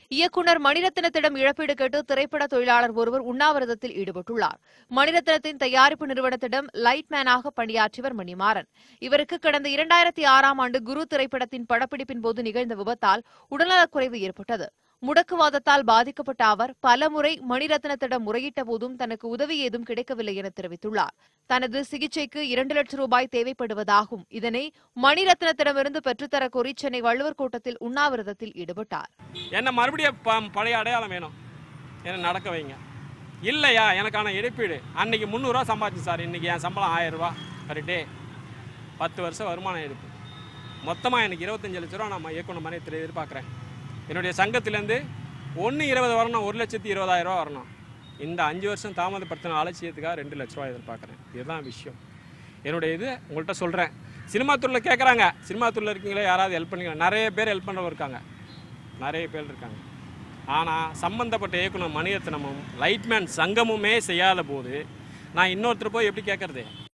இயக்குநர் மணிரத்னத்திடம் இழப்பீடு கேட்டு திரைப்பட தொழிலாளர் ஒருவர் உண்ணாவிரதத்தில் ஈடுபட்டுள்ளார். மணிரத்னத்தின் தயாரிப்பு நிறுவனத்திடம் லைட்மேனாக பணியாற்றியவர் மணிமாறன். இவருக்கு கடந்த 2006ஆம் ஆண்டு குரு திரைப்படத்தின் படப்பிடிப்பின் போது நிகழ்ந்த விபத்தால் உடல்நலக்குறைவு ஏற்பட்டது. முடக்குவாதத்தால் பாதிக்கப்பட்ட அவர் பலமுறை மணிரத்னத்திடம் முறையிட்ட போதும் தனக்கு உதவி ஏதும் கிடைக்கவில்லை என தெரிவித்துள்ளார். தனது சிகிச்சைக்கு 2 லட்சம் ரூபாய் தேவைப்படுவதாகவும் இதனை மணிரத்னத்திடமிருந்து பெற்றுத்தர கோரி சென்னை வள்ளுவர் கோட்டத்தில் உண்ணாவிரதத்தில் ஈடுபட்டார். என்ன மறுபடியும் பழைய அடையாளம் வேணும், என்ன நடக்க வைங்க. இல்லையா எனக்கான இழப்பீடு அன்னைக்கு 300 ரூபா சம்பாதிச்சு சார், இன்னைக்கு என் சம்பளம் 1000 ரூபா பர் டே, 10 வருஷம் வருமானம் இழப்பு. மொத்தமாக எனக்கு 25 லட்ச ரூபா நான் இயக்குனர் மணியத்தில் எதிர்பார்க்குறேன். என்னுடைய சங்கத்திலேருந்து 1/20 வரணும், 1,20,000 ரூபா வரணும். இந்த 5 வருஷம் தாமதப்படுத்தின அலட்சியத்துக்காக 2 லட்ச ரூபா எதிர்பார்க்குறேன். இதுதான் விஷயம். என்னுடைய இது உங்கள்கிட்ட சொல்கிறேன். சினிமா துறையில் கேட்குறாங்க, சினிமா துறையில் இருக்கீங்களே யாராவது ஹெல்ப் பண்ணிக்கலாம். நிறைய பேர் ஹெல்ப் பண்ணுறவங்க இருக்காங்க, நிறைய பேர் இருக்காங்க. ஆனால் சம்பந்தப்பட்ட இயக்குனர் மணிரத்னமும் லைட்மேன் சங்கமுமே செய்யாத போது நான் இன்னொருத்தர் போய் எப்படி கேட்குறது?